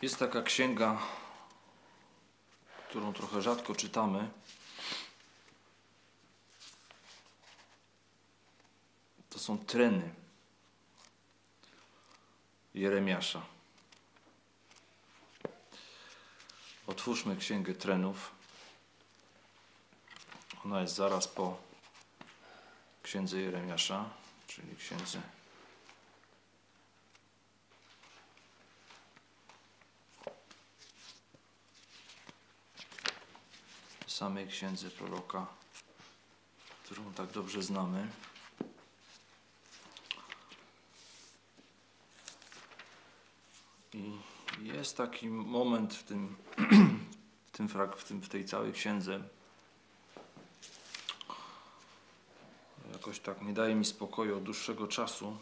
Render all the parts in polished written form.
Jest taka księga, którą trochę rzadko czytamy. To są treny Jeremiasza. Otwórzmy Księgę Trenów. Ona jest zaraz po Księdze Jeremiasza, czyli księdze samej księdze proroka, którą tak dobrze znamy. I jest taki moment w tej całej księdze. Jakoś tak nie daje mi spokoju od dłuższego czasu.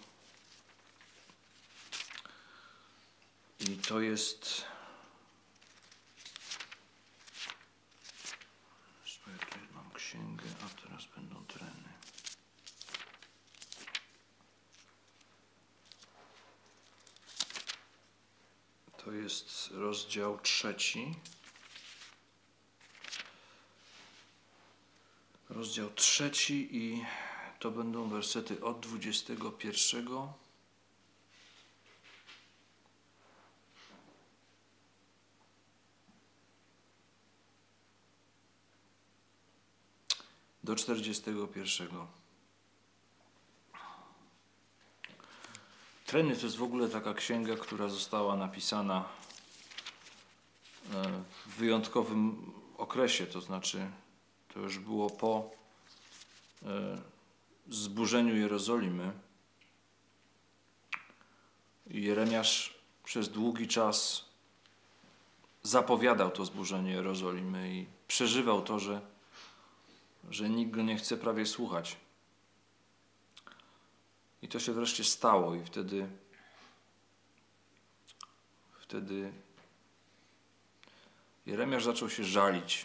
I to jest... Ja tutaj mam księgę, a teraz będą treny. To jest rozdział 3. Rozdział 3 i to będą wersety od 21 do 41. Treny to jest w ogóle taka księga, która została napisana w wyjątkowym okresie, to znaczy to już było po zburzeniu Jerozolimy. Jeremiasz przez długi czas zapowiadał to zburzenie Jerozolimy i przeżywał to, że nikt go nie chce prawie słuchać. I to się wreszcie stało i wtedy Jeremiasz zaczął się żalić.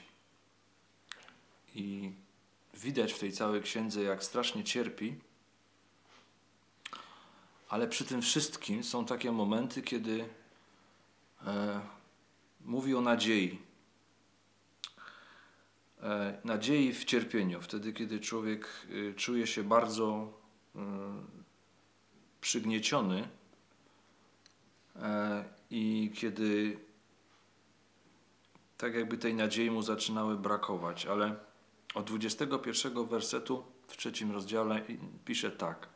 I widać w tej całej księdze, jak strasznie cierpi, ale przy tym wszystkim są takie momenty, kiedy mówi o nadziei. Nadziei w cierpieniu, wtedy kiedy człowiek czuje się bardzo przygnieciony i kiedy tak jakby tej nadziei mu zaczynały brakować, ale od 21 wersetu w 3 rozdziale pisze tak.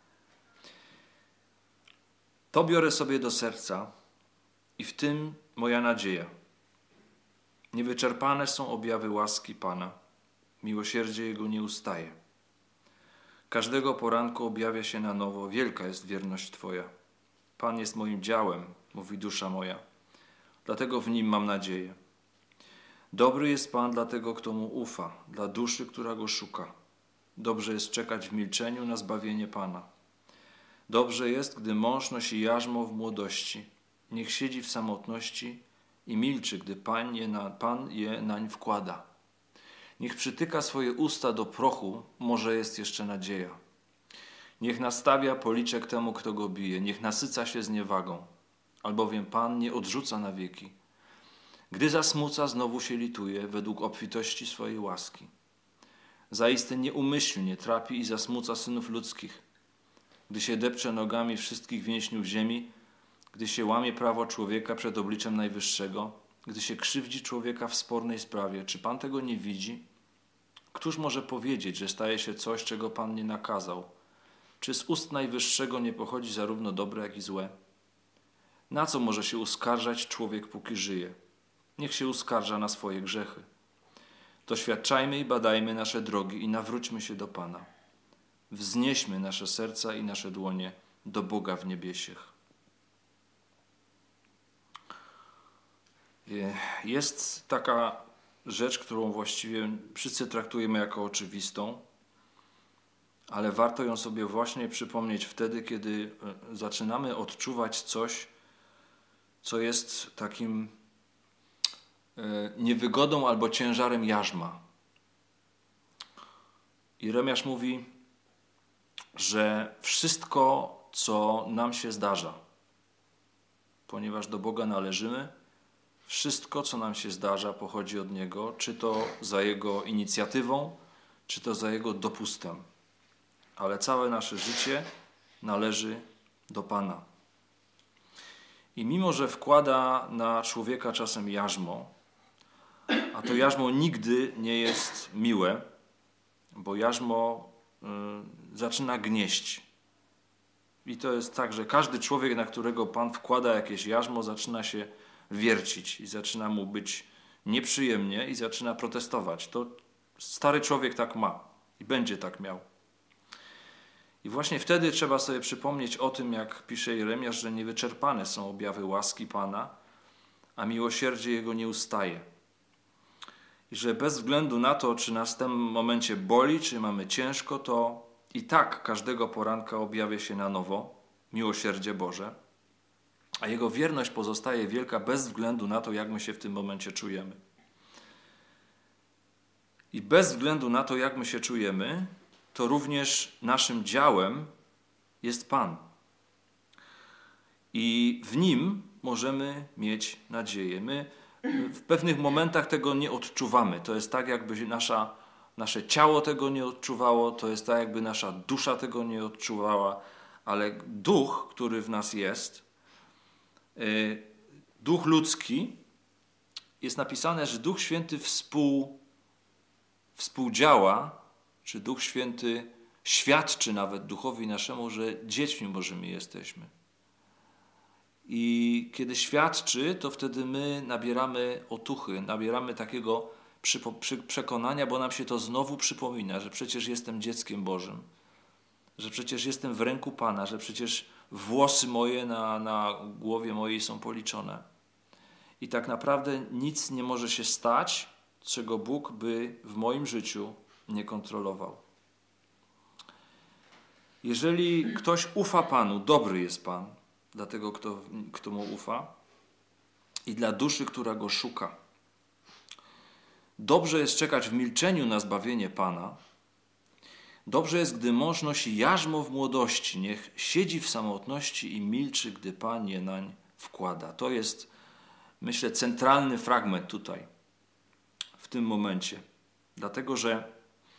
To biorę sobie do serca i w tym moja nadzieja. Niewyczerpane są objawy łaski Pana. Miłosierdzie Jego nie ustaje. Każdego poranku objawia się na nowo. Wielka jest wierność Twoja. Pan jest moim działem, mówi dusza moja. Dlatego w Nim mam nadzieję. Dobry jest Pan dla tego, kto Mu ufa, dla duszy, która Go szuka. Dobrze jest czekać w milczeniu na zbawienie Pana. Dobrze jest, gdy mąż nosi jarzmo w młodości. Niech siedzi w samotności i milczy, gdy Pan je nań wkłada. Niech przytyka swoje usta do prochu, może jest jeszcze nadzieja. Niech nastawia policzek temu, kto go bije. Niech nasyca się zniewagą, albowiem Pan nie odrzuca na wieki. Gdy zasmuca, znowu się lituje według obfitości swojej łaski. Zaiste nieumyślnie trapi i zasmuca synów ludzkich. Gdy się depcze nogami wszystkich więźniów ziemi, gdy się łamie prawo człowieka przed obliczem Najwyższego, gdy się krzywdzi człowieka w spornej sprawie, czy Pan tego nie widzi? Któż może powiedzieć, że staje się coś, czego Pan nie nakazał? Czy z ust Najwyższego nie pochodzi zarówno dobre, jak i złe? Na co może się uskarżać człowiek, póki żyje? Niech się uskarża na swoje grzechy. Doświadczajmy i badajmy nasze drogi i nawróćmy się do Pana. Wznieśmy nasze serca i nasze dłonie do Boga w niebiesiech. Jest taka rzecz, którą właściwie wszyscy traktujemy jako oczywistą, ale warto ją sobie właśnie przypomnieć wtedy, kiedy zaczynamy odczuwać coś, co jest takim niewygodą albo ciężarem jarzma. Jeremiasz mówi, że wszystko, co nam się zdarza, ponieważ do Boga należymy, Wszystko, co nam się zdarza, pochodzi od Niego, czy to za Jego inicjatywą, czy to za Jego dopustem. Ale całe nasze życie należy do Pana. I mimo, że wkłada na człowieka czasem jarzmo, a to jarzmo nigdy nie jest miłe, bo jarzmo zaczyna gnieść. I to jest tak, że każdy człowiek, na którego Pan wkłada jakieś jarzmo, zaczyna się wiercić i zaczyna mu być nieprzyjemnie i zaczyna protestować. To stary człowiek tak ma i będzie tak miał. I właśnie wtedy trzeba sobie przypomnieć o tym, jak pisze Jeremiasz, że niewyczerpane są objawy łaski Pana, a miłosierdzie Jego nie ustaje. I że bez względu na to, czy nas w tym momencie boli, czy mamy ciężko, to i tak każdego poranka objawia się na nowo miłosierdzie Boże, a Jego wierność pozostaje wielka bez względu na to, jak my się w tym momencie czujemy. I bez względu na to, jak my się czujemy, to również naszym działem jest Pan. I w Nim możemy mieć nadzieję. My w pewnych momentach tego nie odczuwamy. To jest tak, jakby nasze ciało tego nie odczuwało, to jest tak, jakby nasza dusza tego nie odczuwała, ale duch, który w nas jest, duch ludzki, jest napisane, że Duch Święty współdziała, czy Duch Święty świadczy nawet duchowi naszemu, że dziećmi Bożymi jesteśmy. I kiedy świadczy, to wtedy my nabieramy otuchy, nabieramy takiego przekonania, bo nam się to znowu przypomina, że przecież jestem dzieckiem Bożym, że przecież jestem w ręku Pana, że przecież włosy moje na głowie mojej są policzone. I tak naprawdę nic nie może się stać, czego Bóg by w moim życiu nie kontrolował. Jeżeli ktoś ufa Panu, dobry jest Pan dla tego, kto mu ufa i dla duszy, która go szuka. Dobrze jest czekać w milczeniu na zbawienie Pana. Dobrze jest, gdy mąż nosi jarzmo w młodości. Niech siedzi w samotności i milczy, gdy Pan je nań wkłada. To jest, myślę, centralny fragment tutaj, w tym momencie. Dlatego, że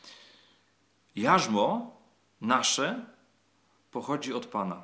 jarzmo nasze pochodzi od Pana.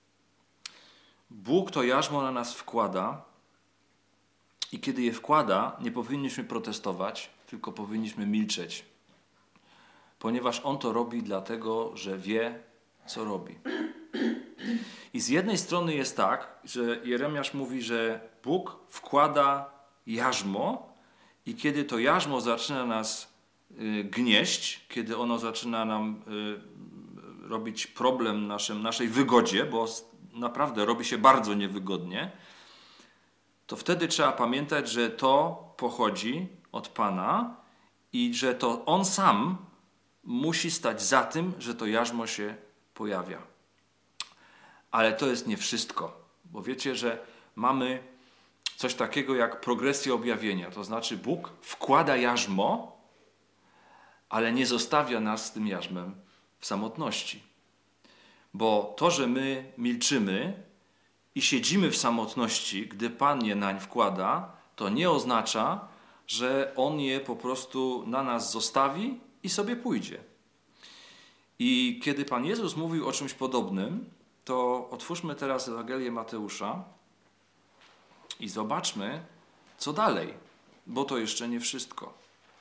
Bóg to jarzmo na nas wkłada i kiedy je wkłada, nie powinniśmy protestować, tylko powinniśmy milczeć. Ponieważ On to robi dlatego, że wie, co robi. I z jednej strony jest tak, że Jeremiasz mówi, że Bóg wkłada jarzmo i kiedy to jarzmo zaczyna nas gnieść, kiedy ono zaczyna nam robić problem naszej wygodzie, bo naprawdę robi się bardzo niewygodnie, to wtedy trzeba pamiętać, że to pochodzi od Pana i że to On sam musi stać za tym, że to jarzmo się pojawia. Ale to jest nie wszystko, bo wiecie, że mamy coś takiego jak progresję objawienia. To znaczy Bóg wkłada jarzmo, ale nie zostawia nas z tym jarzmem w samotności. Bo to, że my milczymy i siedzimy w samotności, gdy Pan je nań wkłada, to nie oznacza, że On je po prostu na nas zostawi i sobie pójdzie. I kiedy Pan Jezus mówił o czymś podobnym, to otwórzmy teraz Ewangelię Mateusza i zobaczmy, co dalej, bo to jeszcze nie wszystko.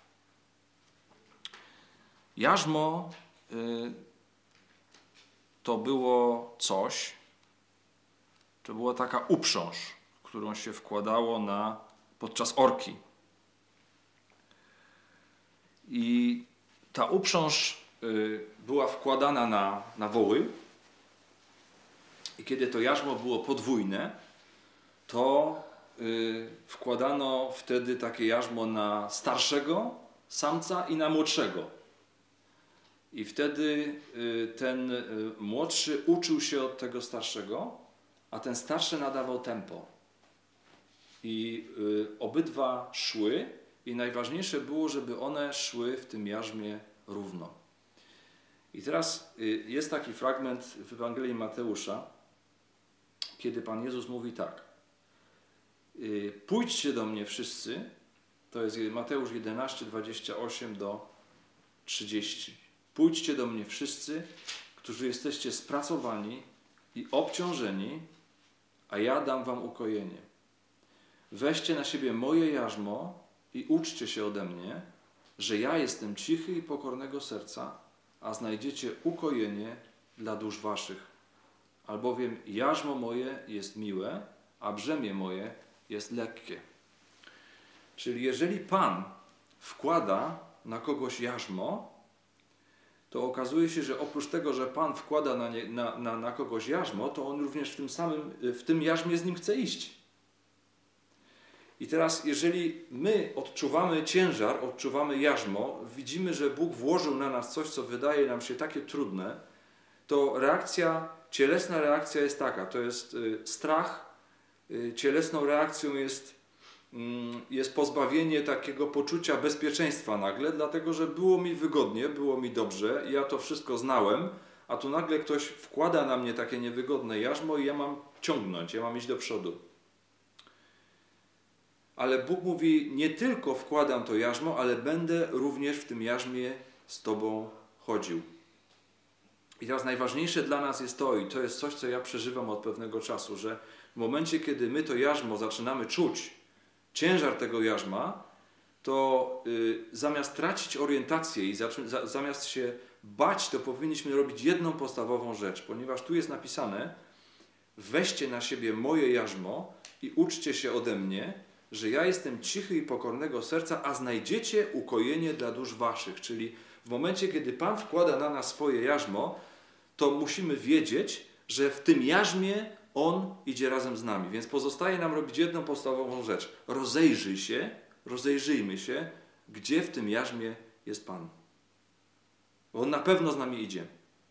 Jarzmo to było coś, to była taka uprząż, którą się wkładało podczas orki. I ta uprząż była wkładana na woły i kiedy to jarzmo było podwójne, to wkładano wtedy takie jarzmo na starszego samca i na młodszego. I wtedy ten młodszy uczył się od tego starszego, a ten starszy nadawał tempo. I obydwa szły i najważniejsze było, żeby one szły w tym jarzmie równo. I teraz jest taki fragment w Ewangelii Mateusza, kiedy Pan Jezus mówi tak. Pójdźcie do mnie wszyscy, to jest Mateusz 11, 28 do 30. Pójdźcie do mnie wszyscy, którzy jesteście spracowani i obciążeni, a ja dam wam ukojenie. Weźcie na siebie moje jarzmo i uczcie się ode mnie, że ja jestem cichy i pokornego serca, a znajdziecie ukojenie dla dusz waszych. Albowiem jarzmo moje jest miłe, a brzemię moje jest lekkie. Czyli jeżeli Pan wkłada na kogoś jarzmo, to okazuje się, że oprócz tego, że Pan wkłada na kogoś jarzmo, to On również w tym jarzmie z nim chce iść. I teraz, jeżeli my odczuwamy ciężar, odczuwamy jarzmo, widzimy, że Bóg włożył na nas coś, co wydaje nam się takie trudne, to cielesna reakcja jest taka, to jest strach, cielesną reakcją jest pozbawienie takiego poczucia bezpieczeństwa nagle, dlatego że było mi wygodnie, było mi dobrze, ja to wszystko znałem, a tu nagle ktoś wkłada na mnie takie niewygodne jarzmo i ja mam ciągnąć, ja mam iść do przodu. Ale Bóg mówi, nie tylko wkładam to jarzmo, ale będę również w tym jarzmie z Tobą chodził. I teraz najważniejsze dla nas jest to, i to jest coś, co ja przeżywam od pewnego czasu, że w momencie, kiedy my to jarzmo zaczynamy czuć, ciężar tego jarzma, to zamiast tracić orientację i zamiast się bać, to powinniśmy robić jedną podstawową rzecz, ponieważ tu jest napisane: weźcie na siebie moje jarzmo i uczcie się ode mnie, że ja jestem cichy i pokornego serca, a znajdziecie ukojenie dla dusz waszych. Czyli w momencie, kiedy Pan wkłada na nas swoje jarzmo, to musimy wiedzieć, że w tym jarzmie On idzie razem z nami. Więc pozostaje nam robić jedną podstawową rzecz. Rozejrzyjmy się, gdzie w tym jarzmie jest Pan. Bo On na pewno z nami idzie.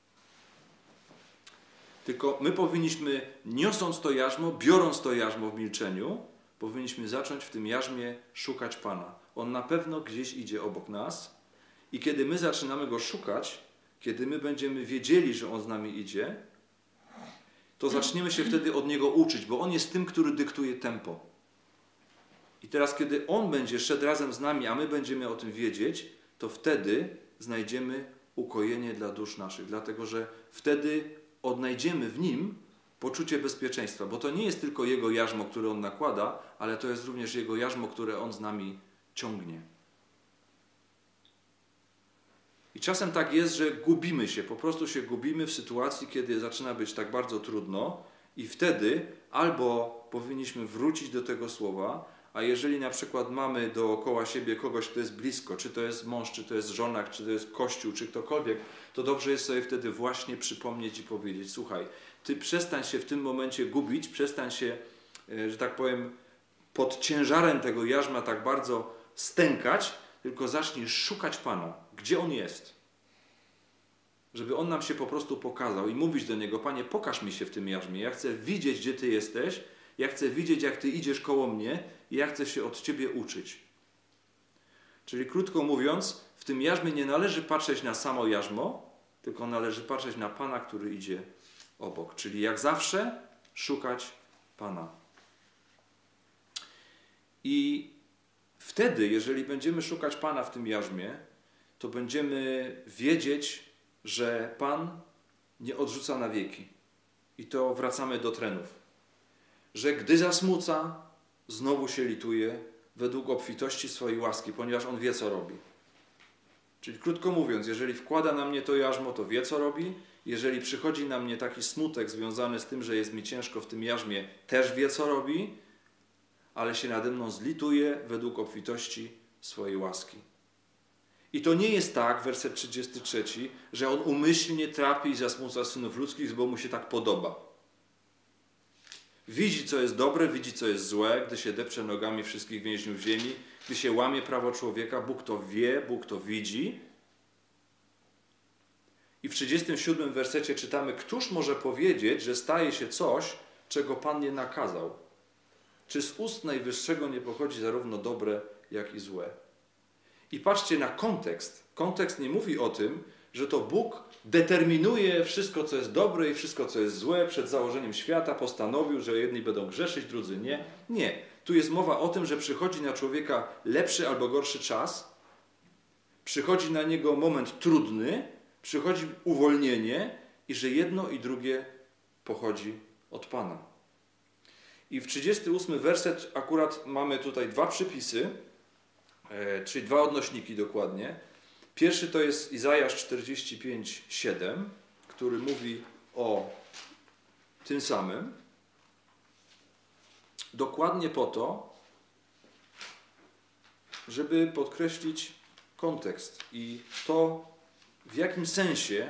Tylko my powinniśmy, niosąc to jarzmo, biorąc to jarzmo w milczeniu, powinniśmy zacząć w tym jarzmie szukać Pana. On na pewno gdzieś idzie obok nas i kiedy my zaczynamy Go szukać, kiedy my będziemy wiedzieli, że On z nami idzie, to zaczniemy się wtedy od Niego uczyć, bo On jest tym, który dyktuje tempo. I teraz, kiedy On będzie szedł razem z nami, a my będziemy o tym wiedzieć, to wtedy znajdziemy ukojenie dla dusz naszych, dlatego że wtedy odnajdziemy w Nim poczucie bezpieczeństwa, bo to nie jest tylko Jego jarzmo, które On nakłada, ale to jest również Jego jarzmo, które On z nami ciągnie. I czasem tak jest, że gubimy się, po prostu się gubimy w sytuacji, kiedy zaczyna być tak bardzo trudno i wtedy albo powinniśmy wrócić do tego słowa, a jeżeli na przykład mamy dookoła siebie kogoś, kto jest blisko, czy to jest mąż, czy to jest żona, czy to jest kościół, czy ktokolwiek, to dobrze jest sobie wtedy właśnie przypomnieć i powiedzieć: słuchaj, ty przestań się w tym momencie gubić, przestań się, że tak powiem, pod ciężarem tego jarzma tak bardzo stękać, tylko zacznij szukać Pana, gdzie On jest. Żeby On nam się po prostu pokazał i mówić do Niego: Panie, pokaż mi się w tym jarzmie, ja chcę widzieć, gdzie Ty jesteś, ja chcę widzieć, jak Ty idziesz koło mnie i ja chcę się od Ciebie uczyć. Czyli krótko mówiąc, w tym jarzmie nie należy patrzeć na samo jarzmo, tylko należy patrzeć na Pana, który idzie obok. Czyli jak zawsze szukać Pana. I wtedy, jeżeli będziemy szukać Pana w tym jarzmie, to będziemy wiedzieć, że Pan nie odrzuca na wieki. I to wracamy do trenów. Że gdy zasmuca, znowu się lituje według obfitości swojej łaski, ponieważ On wie, co robi. Czyli krótko mówiąc, jeżeli wkłada na mnie to jarzmo, to wie, co robi. Jeżeli przychodzi na mnie taki smutek związany z tym, że jest mi ciężko w tym jarzmie, też wie, co robi, ale się nade mną zlituje według obfitości swojej łaski. I to nie jest tak, werset 33, że On umyślnie trapi i zasmuca synów ludzkich, bo Mu się tak podoba. Widzi, co jest dobre, widzi, co jest złe, gdy się depcze nogami wszystkich więźniów ziemi, gdy się łamie prawo człowieka, Bóg to wie, Bóg to widzi. I w 37 wersecie czytamy: któż może powiedzieć, że staje się coś, czego Pan nie nakazał? Czy z ust Najwyższego nie pochodzi zarówno dobre, jak i złe? I patrzcie na kontekst. Kontekst nie mówi o tym, że to Bóg determinuje wszystko, co jest dobre i wszystko, co jest złe. Przed założeniem świata postanowił, że jedni będą grzeszyć, drudzy nie. Nie. Tu jest mowa o tym, że przychodzi na człowieka lepszy albo gorszy czas, przychodzi na niego moment trudny, przychodzi uwolnienie i że jedno i drugie pochodzi od Pana. I w 38 werset akurat mamy tutaj dwa przypisy, czyli dwa odnośniki dokładnie. Pierwszy to jest Izajasz 45:7, który mówi o tym samym. Dokładnie po to, żeby podkreślić kontekst i to, w jakim sensie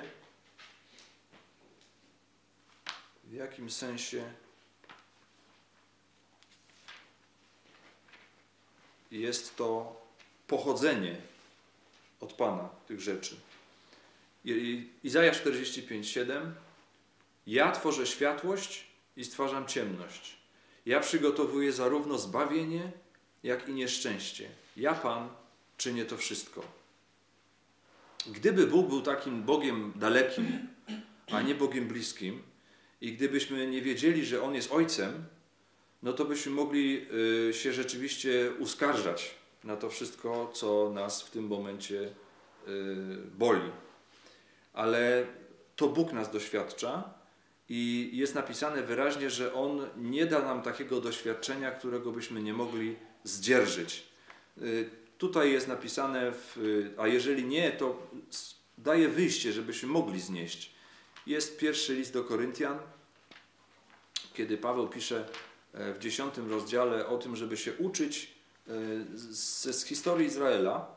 jest to pochodzenie od Pana tych rzeczy. Izajasz 45:7. Ja tworzę światłość i stwarzam ciemność. Ja przygotowuję zarówno zbawienie, jak i nieszczęście. Ja, Pan, czynię to wszystko. Gdyby Bóg był takim Bogiem dalekim, a nie Bogiem bliskim, i gdybyśmy nie wiedzieli, że On jest Ojcem, no to byśmy mogli się rzeczywiście uskarżać na to wszystko, co nas w tym momencie boli. Ale to Bóg nas doświadcza i jest napisane wyraźnie, że On nie da nam takiego doświadczenia, którego byśmy nie mogli zdzierżyć. Tutaj jest napisane, a jeżeli nie, to daje wyjście, żebyśmy mogli znieść. Jest pierwszy list do Koryntian, kiedy Paweł pisze w 10 rozdziale o tym, żeby się uczyć z historii Izraela.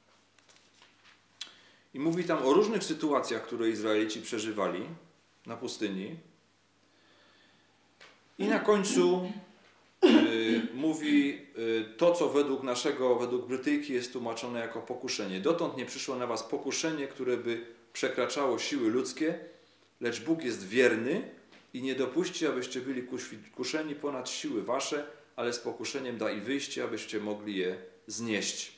I mówi tam o różnych sytuacjach, które Izraelici przeżywali na pustyni. I na końcu mówi to, co według Brytyjki jest tłumaczone jako pokuszenie. Dotąd nie przyszło na was pokuszenie, które by przekraczało siły ludzkie, lecz Bóg jest wierny i nie dopuści, abyście byli kuszeni ponad siły wasze, ale z pokuszeniem da i wyjście, abyście mogli je znieść.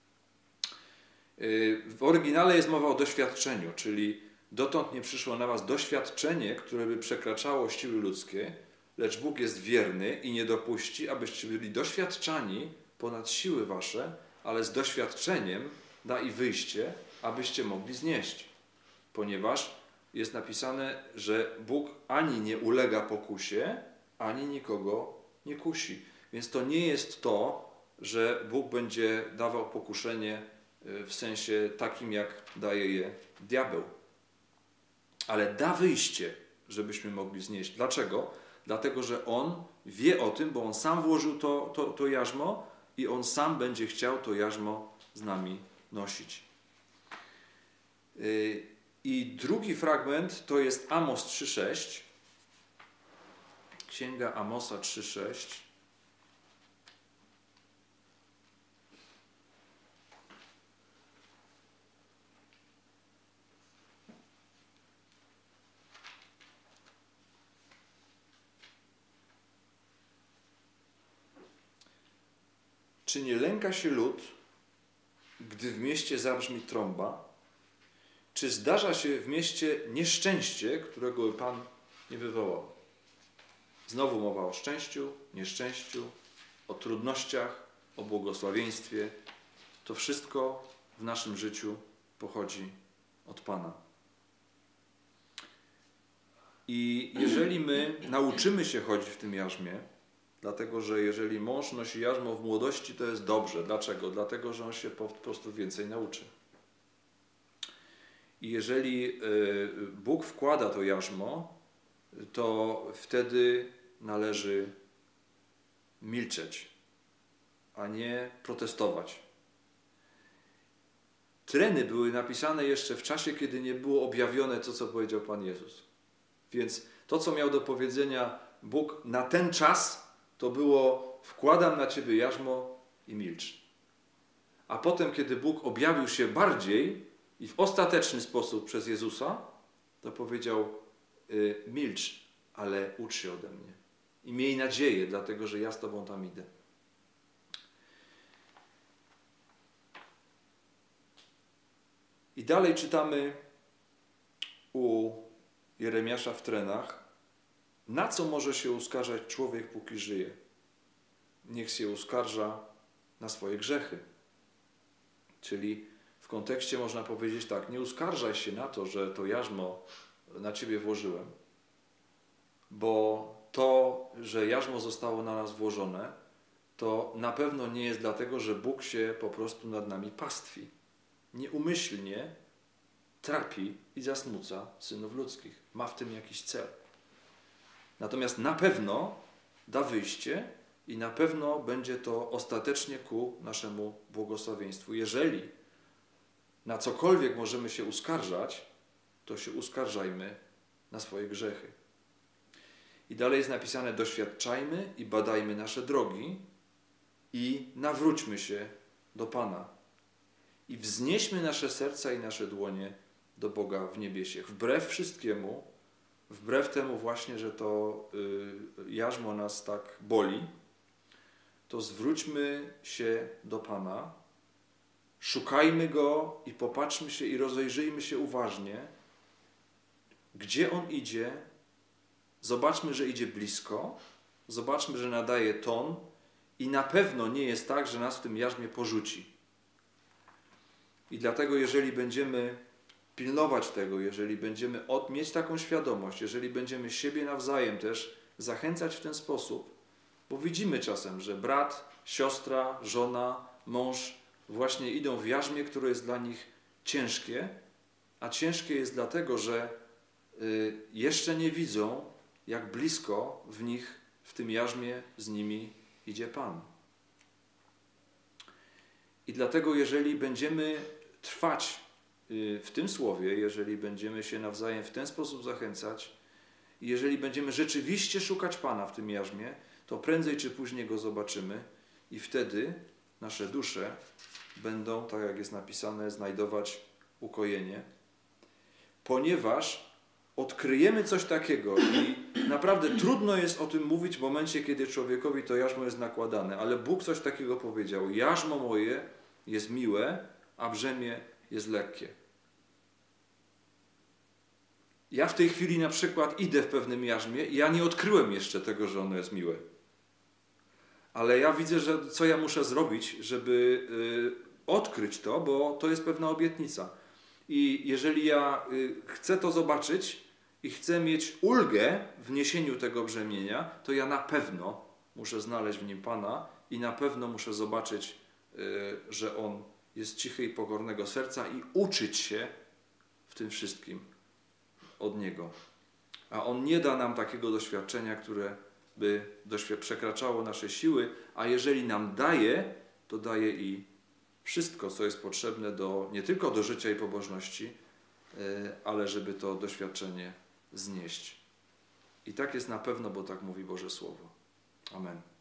W oryginale jest mowa o doświadczeniu, czyli dotąd nie przyszło na was doświadczenie, które by przekraczało siły ludzkie, lecz Bóg jest wierny i nie dopuści, abyście byli doświadczani ponad siły wasze, ale z doświadczeniem da i wyjście, abyście mogli znieść. Ponieważ jest napisane, że Bóg ani nie ulega pokusie, ani nikogo nie kusi. Więc to nie jest to, że Bóg będzie dawał pokuszenie w sensie takim, jak daje je diabeł. Ale da wyjście, żebyśmy mogli znieść. Dlaczego? Dlatego, że On wie o tym, bo On sam włożył to jarzmo i On sam będzie chciał to jarzmo z nami nosić. I drugi fragment to jest Amos 3:6. Księga Amosa 3:6. Czy nie lęka się lud, gdy w mieście zabrzmi trąba? Czy zdarza się w mieście nieszczęście, którego by Pan nie wywołał? Znowu mowa o szczęściu, nieszczęściu, o trudnościach, o błogosławieństwie. To wszystko w naszym życiu pochodzi od Pana. I jeżeli my nauczymy się chodzić w tym jarzmie, dlatego że jeżeli mąż nosi jarzmo w młodości, to jest dobrze. Dlaczego? Dlatego, że on się po prostu więcej nauczy. I jeżeli Bóg wkłada to jarzmo, to wtedy należy milczeć, a nie protestować. Treny były napisane jeszcze w czasie, kiedy nie było objawione to, co powiedział Pan Jezus. Więc to, co miał do powiedzenia Bóg na ten czas, to było: wkładam na ciebie jarzmo i milcz. A potem, kiedy Bóg objawił się bardziej i w ostateczny sposób przez Jezusa, to powiedział: milcz, ale ucz się ode mnie. I miej nadzieję, dlatego że ja z tobą tam idę. I dalej czytamy u Jeremiasza w Trenach, na co może się uskarżać człowiek, póki żyje? Niech się uskarża na swoje grzechy. Czyli w kontekście można powiedzieć tak, nie uskarżaj się na to, że to jarzmo na ciebie włożyłem, bo to, że jarzmo zostało na nas włożone, to na pewno nie jest dlatego, że Bóg się po prostu nad nami pastwi. Nieumyślnie trapi i zasmuca synów ludzkich. Ma w tym jakiś cel. Natomiast na pewno da wyjście i na pewno będzie to ostatecznie ku naszemu błogosławieństwu. Jeżeli na cokolwiek możemy się uskarżać, to się uskarżajmy na swoje grzechy. I dalej jest napisane: doświadczajmy i badajmy nasze drogi i nawróćmy się do Pana. I wznieśmy nasze serca i nasze dłonie do Boga w niebiesiech. Wbrew wszystkiemu, wbrew temu właśnie, że to jarzmo nas tak boli, to zwróćmy się do Pana, szukajmy Go i popatrzmy się i rozejrzyjmy się uważnie, gdzie On idzie. Zobaczmy, że idzie blisko, zobaczmy, że nadaje ton i na pewno nie jest tak, że nas w tym jarzmie porzuci. I dlatego, jeżeli będziemy pilnować tego, jeżeli będziemy mieć taką świadomość, jeżeli będziemy siebie nawzajem też zachęcać w ten sposób, bo widzimy czasem, że brat, siostra, żona, mąż właśnie idą w jarzmie, które jest dla nich ciężkie, a ciężkie jest dlatego, że jeszcze nie widzą, jak blisko w tym jarzmie z nimi idzie Pan. I dlatego, jeżeli będziemy trwać w tym słowie, jeżeli będziemy się nawzajem w ten sposób zachęcać i jeżeli będziemy rzeczywiście szukać Pana w tym jarzmie, to prędzej czy później Go zobaczymy i wtedy nasze dusze będą, tak jak jest napisane, znajdować ukojenie, ponieważ odkryjemy coś takiego i naprawdę trudno jest o tym mówić w momencie, kiedy człowiekowi to jarzmo jest nakładane, ale Bóg coś takiego powiedział: jarzmo moje jest miłe, a brzemię jest lekkie. Ja w tej chwili na przykład idę w pewnym jarzmie i ja nie odkryłem jeszcze tego, że ono jest miłe. Ale ja widzę, że co ja muszę zrobić, żeby odkryć to, bo to jest pewna obietnica. I jeżeli ja chcę to zobaczyć i chcę mieć ulgę w niesieniu tego brzemienia, to ja na pewno muszę znaleźć w nim Pana i na pewno muszę zobaczyć, że On jest cichy i pokornego serca i uczyć się w tym wszystkim od Niego. A On nie da nam takiego doświadczenia, które by przekraczało nasze siły, a jeżeli nam daje, to daje i wszystko, co jest potrzebne nie tylko do życia i pobożności, ale żeby to doświadczenie znieść. I tak jest na pewno, bo tak mówi Boże Słowo. Amen.